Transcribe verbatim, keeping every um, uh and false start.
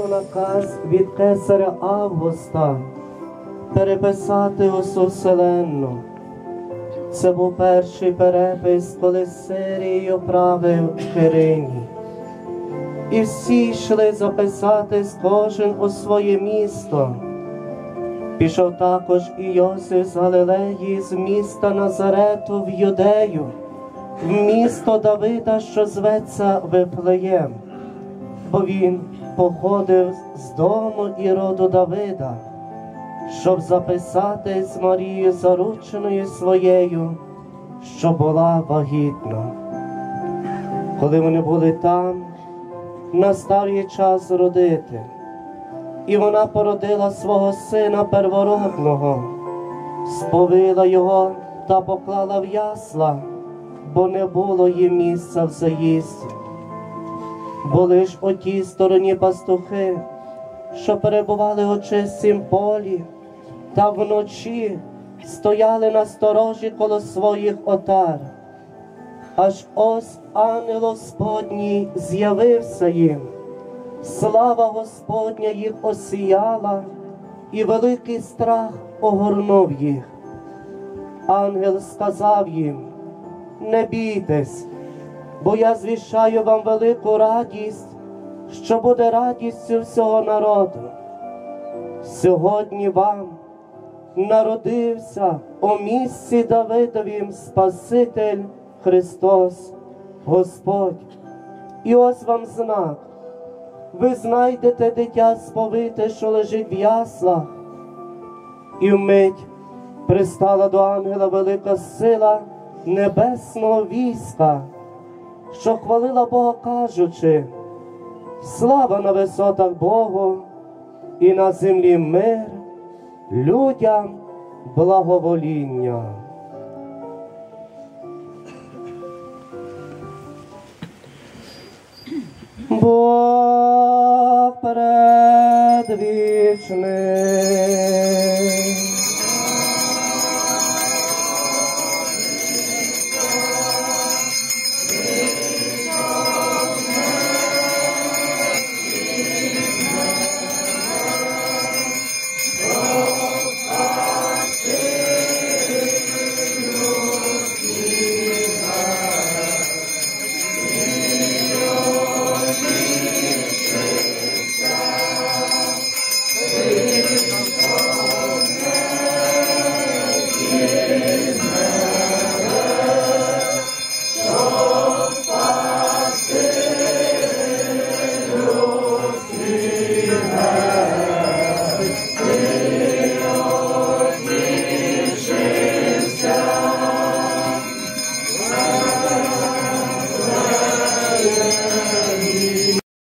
отримав наказ від кесаря Августа переписати усю вселенну. Це був перший перепис, коли Сирією правив Кириній. І всі йшли записатись кожен у своє місто. Пішов також і Йосиф з Галилеї, з міста Назарету в Юдею, в місто Давида, що зветься Вифлеєм, бо він походив з дому і роду Давида, щоб записати з Марією зарученою своєю, що була вагітна. Коли вони були там, настав їй час родити, і вона породила свого сина первородного, сповила його та поклала в ясла, бо не було їм місця в заїзді. Були ж у тій стороні пастухи, що перебували у чистім полі, та вночі стояли на сторожі коло своїх отар. Аж ось ангел Господній з'явився їм, слава Господня їх осіяла, і великий страх огорнув їх. Ангел сказав їм: не бійтесь, бо я звіщаю вам велику радість, що буде радістю всього народу. Сьогодні вам народився у місті Давидовім Спаситель Христос Господь. І ось вам знак: ви знайдете дитя сповите, що лежить в яслах. І вмить пристала до ангела велика сила небесного війська, що хвалила Бога, кажучи: слава на висотах Богу, і на землі мир, людям благовоління. Бог предвічний,